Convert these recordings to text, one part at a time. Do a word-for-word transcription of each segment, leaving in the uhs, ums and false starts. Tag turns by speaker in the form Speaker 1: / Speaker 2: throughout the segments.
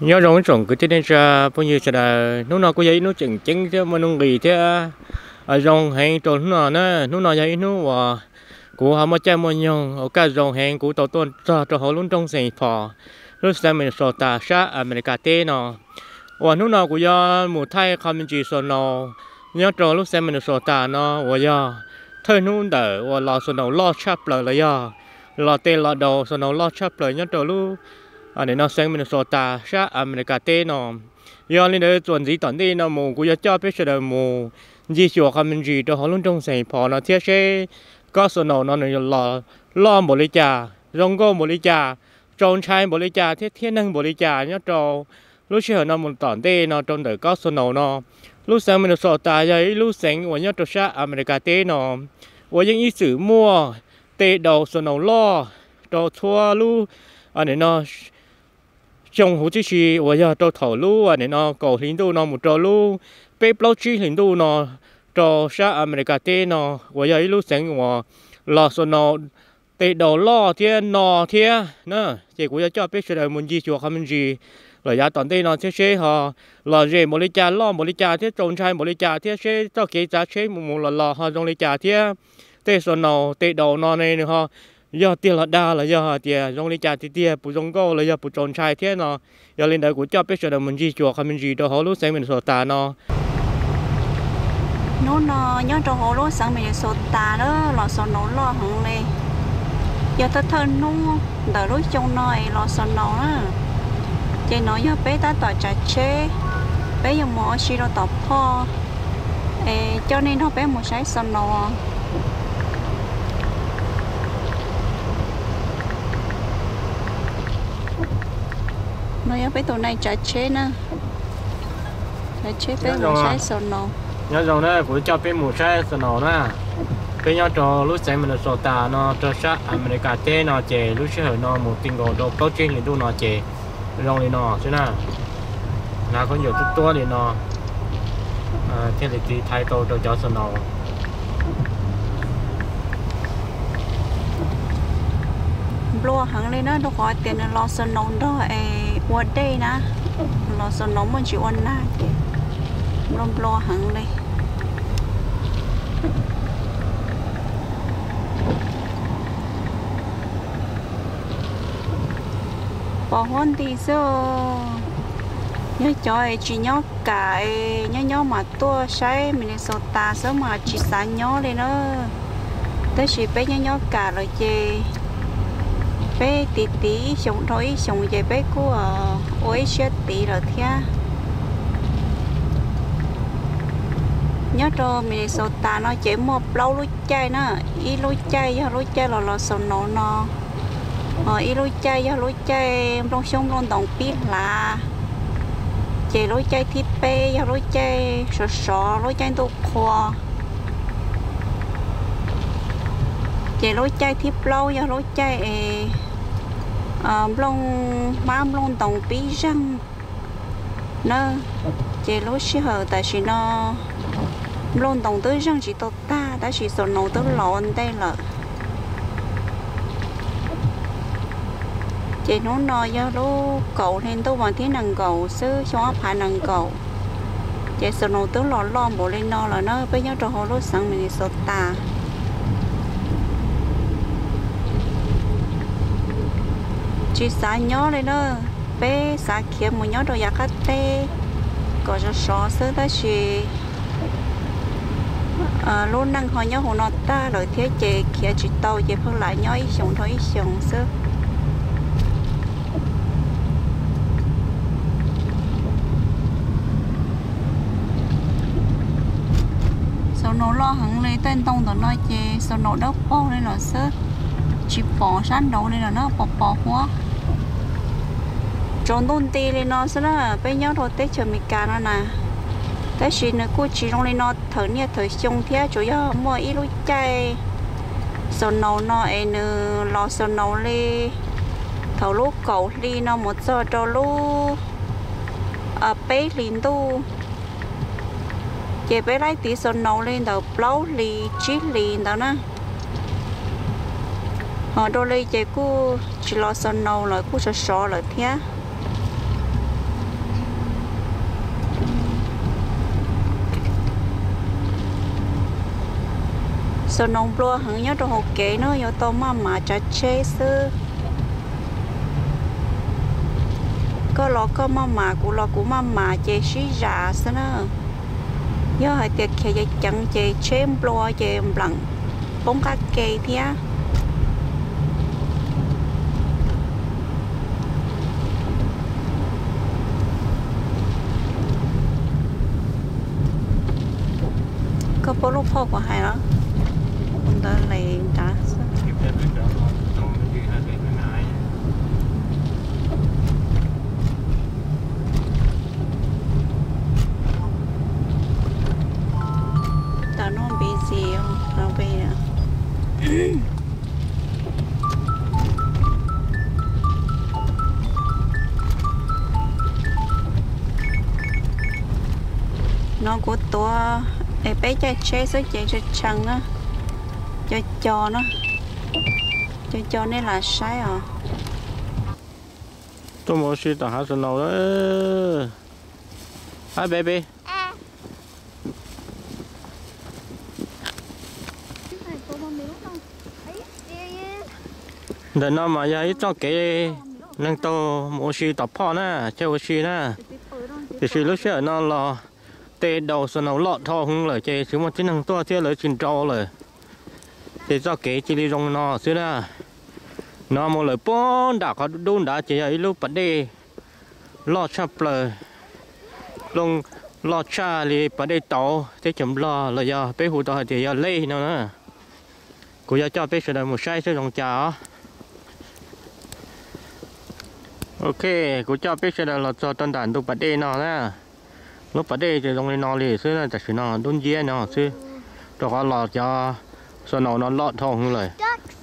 Speaker 1: nhớ rồi trồng cái tên cha bao nhiêu là nó nào có giấy nó chỉnh chỉnh thế mà nó nghỉ thế ở rong hàng trồng nó nè nó nào giấy nó và của họ mà chơi mà nhau ở cái rong hàng của tàu tuần cho cho họ luôn trong sài phò lúc xem mình sổ ta sát America tê nó và nó nào của do một thay không mình chỉ sổ nó nhớ cho lúc xem mình sổ ta nó và do thôi nó đỡ và lo sổ nó lo chắp lời là do lo tên lo đầu sổ nó lo chắp lời nhớ cho lúc anh ấy nó sang mình sổ ta sát America tê nó giờ lên đây chuẩn gì tận đi nó mù cũng cho biết là mù gì chỗ không mình gì cho họ luôn trong sài phò nó thiết sẽ có số nào nó là lo một lý trà rong go một lý trà tròn chai một lý trà thiết thiên năng một lý trà nhớ trò lúc trước nó một tận đi nó trong đời có số nào nó lúc sáng mình sổ ta giấy lúc sáng của nhớ trò sát America tê nó của những ý sử mua tê đầu số nào lo trò thua lúc anh ấy nó trong hồ chí chi và giờ tôi thầu lu và để nó cầu hình tu nó một trò lu bếp lâu chi hình tu nó trò sa America tê nó và giờ lu sáng và lò số nó tê đầu lo thiên nọ thiên nè chỉ của giờ cho bếp sẽ là muốn gì chùa không gì rồi giờ toàn tê nó thế sẽ họ lò rể một ly trà lo một ly trà thế trồng chai một ly trà thế sẽ cho cái giá chế một một lò lò họ trong ly trà thế tê số nó tê đầu nó này họ giờ tiền là đa là giờ tiền trong lý trà thì tiền bù trong câu là giờ bù tròn trai thế nó giờ lên đây cũng cho biết là mình gì chùa không mình gì đó họ lúc sáng mình sổ ta nó
Speaker 2: nó nó nhớ cho họ lúc sáng mình sổ ta đó là sổ nó lo hẳn này giờ ta thân nó đợi lúc trong nó là sổ nó á chỉ nói giờ bé ta tỏi trà chế bé giờ mua xí đồ tỏi po cho nên họ bé một trái sổ nó nó nhớ cái tàu này trả chế nè trả chế cái một trái sầu nổ
Speaker 1: nhớ rồi nè cũng cho cái một trái sầu nổ nè cái nhớ cho lúc sáng mình sổ ta nó cho sát America tê nó chè lúc sáng nó một tiếng gọi đồ có trên liền tu nó chè rong đi nó chứ nè là có nhiều chút tua thì nó thế thì thay tôi cho cho sầu nổ
Speaker 2: lo hẳn lên đó đâu có tiền lo sầu nổ đó qua đây nè lo sầu nổ mình chỉ ăn nè lo lo hẳn lên bỏ hôn thì sao nhớ cho chỉ nhớ cả nhớ nhớ mà tôi sai mình sầu ta sớm mà chỉ sáng nhớ lên đó tới chỉ bé nhớ nhớ cả rồi chị bé tí tí sống thôi sống về bé của ôi chết tí rồi thia nhớ cho mình sầu ta nó chỉ một lâu lúa chay nó y lúa chay do lúa chay là là sầu nổ nó ờ y lúa chay do lúa chay trong sông trong đồng pít là chỉ lúa chay thịt bê do lúa chay sò sò lúa chay tô khoa chỉ lúa chay thịt lâu do lúa chay ờ lông mám lông đồng pí răng nó chỉ lúa xí hở tại vì nó lông đồng tới răng chỉ tốt ta đã chỉ sầu nổ tới lộn đây là chỉ nó nói do lúa cậu nên tôi bằng thế năng cậu sư cho phải năng cậu chỉ sầu nổ tới lộn lon bộ lên nó là nó bây giờ cho họ lúa sẵn mình sầu ta chỉ xả nhớ lên đó bé xả kia một nhớ rồi giặc tê có cho sò sơ ta chỉ luôn năng họ nhớ hồ nó ta rồi thế chị kia chỉ tàu chị phân lại nhớ ít xong thôi ít xong sơ sau nó lo hẳn lấy tên tông tao nói chị sau nó đốt bao lên là sơ chỉ bỏ sát đầu lên là nó bỏ bỏ quá trốn tôn tì lên nó sẽ là bây giờ thôi tết chờ mình cả nó nè tết chỉ nó cứ chỉ trong lên nó thở nhẹ thở xong thế chủ yếu mua ít lúa chay sau nấu nó em lò sau nấu đi thở lúa cẩu đi nó một giờ cho lúa à bé liền tu chị bé lấy tí sau nấu lên đầu lâu lì chí liền đó nè họ đôi đây chị cứ chỉ lo sân nâu rồi cứ sợ sợ rồi thế số nông bùa hẳn nhớ đồ hồ kế nó yếu tố mà mà chả chế sư có lo có mà mà của lo của mà mà chế xí giả sao nữa nhớ hai tiệt kia chế chẳng chế chế bùa chế lặng bóng cá kê thía có bố lúc phô của hai đó chúng ta lại trả tao nó bị gì không tao bị à nó của tôi để bé cho chế số chạy cho chân á cho cho nó cho cho nên là sai à
Speaker 1: tôi muốn suy tao hát nào đó hi baby để nó mà vậy cho cái năng tô muốn suy tập phò nè chơi suy nè thì suy lúc xưa nó là tê đầu sơn nào lọt thò hung lời chơi chứ mà chỉ năng to chơi lời chuyện trâu lời để cho cái chỉ đi rong nó xưa nè nó một lời bốn đã có đun đã chỉ ấy lúc bận đi lọt chập lời lông lọt cha thì bận đi tàu thế chấm lo là do bé hụt tàu thì do lê nó nè cô giờ cho bé sẽ là một sai sẽ rong trà ok cô cho bé sẽ là cho tân đàn tụ bận đi nó nè lúc ở đây thì trong nó thì xưa là chỉ nó đun dê nó xưa rồi có lọt cho sau nó nó lọt thòng rồi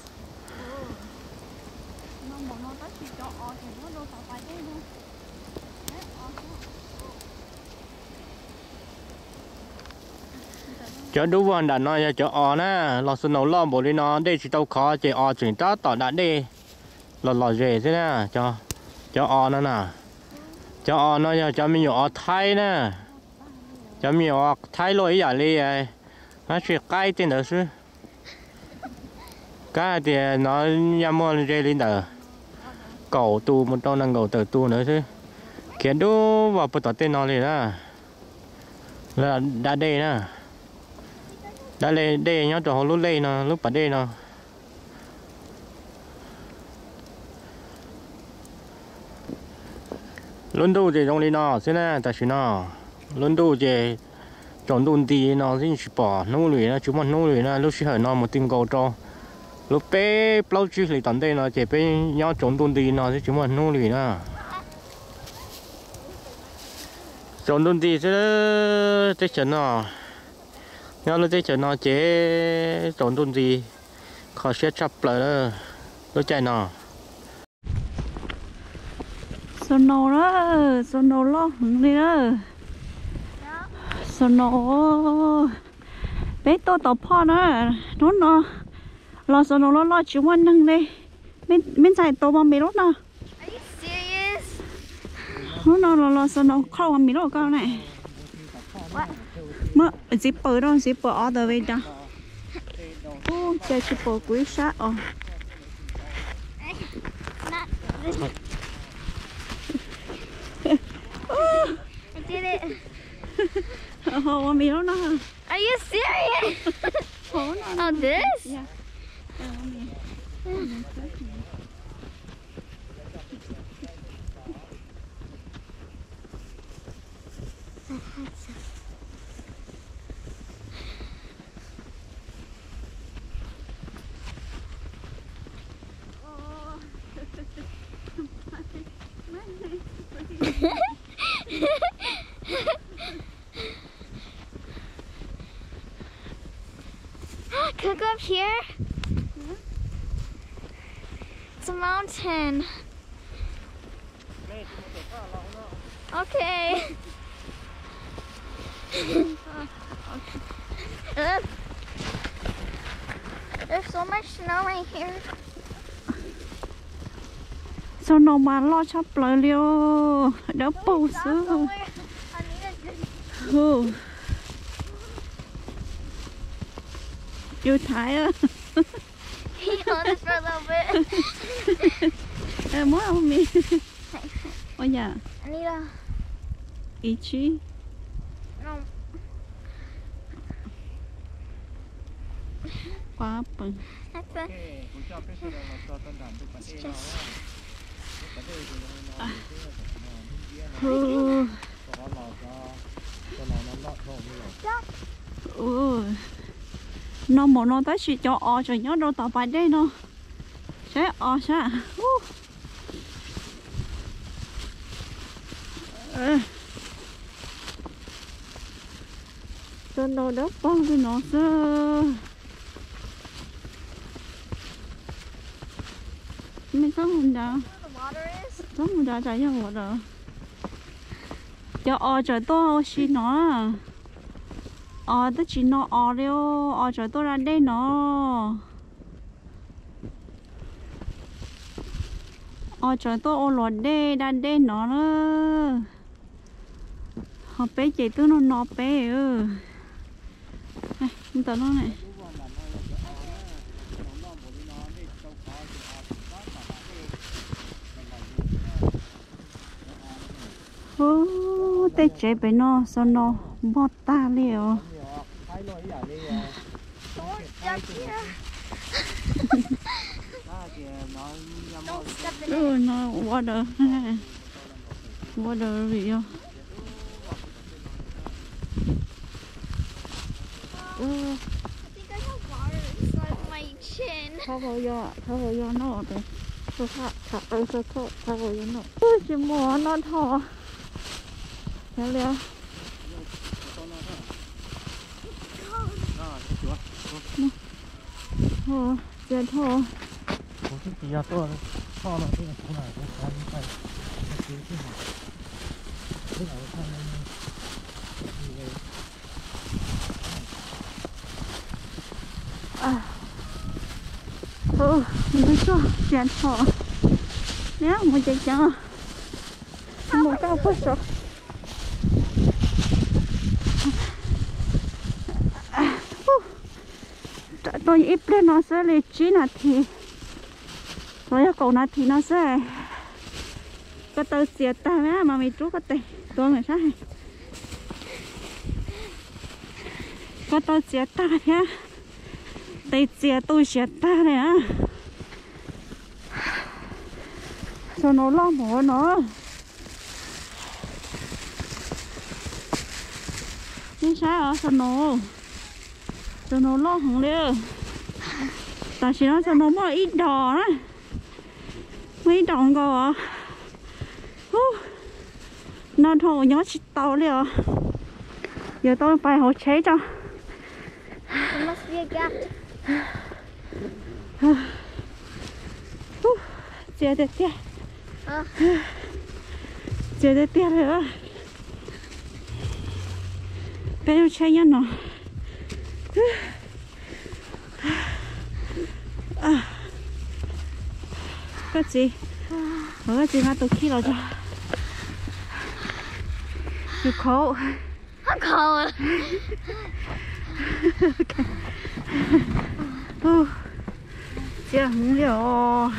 Speaker 1: chở đủ vòn đã nói chở o nè lọt sau nó lọt bộ đi nó đây chỉ tao khó chỉ o chuyển ta tỏ đã đi lọt lọt rể thế nè cho cho o nó nè cho o nó cho mình o thay nè cho mình o thay lối giả đi ấy nó chỉ cái tên đó chứ cái thì nó nhắm mua dây lên đó cầu tu một đôi năng cầu từ tu nữa chứ khiến đu vào bật tên nó liền á là đã đây nè đã lên đây nhá cho họ lúc lên nó lúc bật đây nó luôn đâu thì trong đây nó thế này ta chỉ nó luôn đâu thì chọn đun đi nó xin chỉ bỏ nấu lưỡi nó chúng mình nấu lưỡi nó lúc xưa nó một tiếng cầu cho lúc bé bao nhiêu thì tận đây nó chỉ bé nhau chọn đun đi nó thì chúng mình nấu lưỡi nó chọn đun đi chứ thế chân nó nhau lúc thế chân nó chế chọn đun đi khó sẽ chập lại đó lúc chạy nó
Speaker 2: sono đó sono lo đi đó sono bé tôi tập pho nó nó nó lo sono lo lo chịu ăn năng đây bên bên trái tôi bao mì lót nó nó nó lo lo sono khâu mì lót cao này mơ zipper đó zipper all the way down ô chơi zipper quý sát ờ
Speaker 3: I did it.
Speaker 2: Oh, want me to know?
Speaker 3: Are you serious?
Speaker 2: Oh, no,
Speaker 3: Oh, this?
Speaker 2: yeah.
Speaker 3: Can I go up here?
Speaker 2: Yeah.
Speaker 3: It's a mountain. Okay. Look. There's so much snow right here.
Speaker 2: Sao nó mà lo chắp lời liêu đỡ bầu sữa. Ừ. Yêu Thái á.
Speaker 3: Can you hold this for a little bit?
Speaker 2: Em muốn không mi? Ôi dạ.
Speaker 3: Anita.
Speaker 2: Ý chí.
Speaker 3: No.
Speaker 2: Quá bự.
Speaker 3: That's it.
Speaker 2: Ừ. Ừ. Nó một nó tới chỉ cho o cho nhớ đâu tao phải đây nó. Sẽ o sẽ. Cho nó đỡ bông thì nó sẽ. Mình sống không đâu. Sống không đâu chạy cho một rồi. Cho o trời tôi xin nó. O tôi chỉ nó o đâu, o trời tôi ra đây nó. O trời tôi o lọt đây, ra đây nó nữa. Họ bé chị tôi nó nó bé ừ. Này, chúng ta nó này. Ô, tê chế bé nó, sao nó bọt ta liều. Ừ, nó water. Water video.
Speaker 3: I think I have water inside my chin.
Speaker 2: Thao vào vô, thao vào vô nó rồi. Tôi thao, thao vào vô, thao vào vô nó. Ôi, chỉ mua nó thò. Thế liều. Thò, chết thò.
Speaker 1: Ủa cái gì à tôi thò nó cái này cái này cái cái cái này cái này cái này
Speaker 2: à ừ mình cho chén thỏ nhá một chén cháo một cao phết rồi tôi ít lên nó sẽ lấy chín là thì rồi cậu nó thì nó sẽ có tao xịt ta á mà mày chú có tê tôi mày sao có tao xịt ta nhá tay xịt tôi xịt ta này á cho nó lo mỏ nó như sao à cho nó cho nó lo hỏng liền tại vì nó cho nó mất ít đỏ đó mấy đồng cơ à nó thầu nhớ chỉ tàu liền giờ tôi phải hỗ chế cho
Speaker 3: There must be a gap.
Speaker 2: chưa được tiếc
Speaker 3: Uh,
Speaker 2: chưa được tiếc nữa bây giờ chơi nhá nó cái gì cái gì mà tôi khi rồi cho you cold
Speaker 3: I'm cold.
Speaker 2: oh chưa không hiểu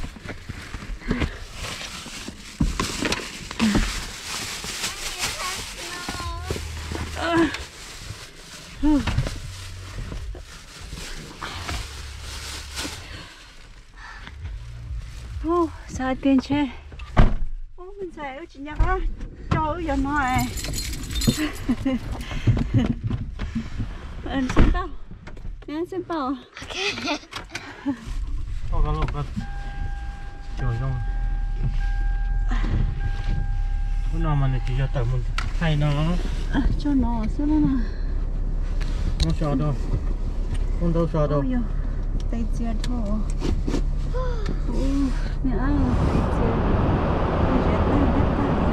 Speaker 2: ô sao tiền chơi ô mình sẽ ở trên nhà đó cho ở giờ nói anh xin bao anh xin bao
Speaker 1: có cái lỗ cái trời rong hôm nào mà này chỉ cho tận một thay nó
Speaker 2: cho nó sao nó
Speaker 1: nó sao đâu không đâu sao đâu
Speaker 2: tay chia thôi mẹ ơi tay chia tay chia tay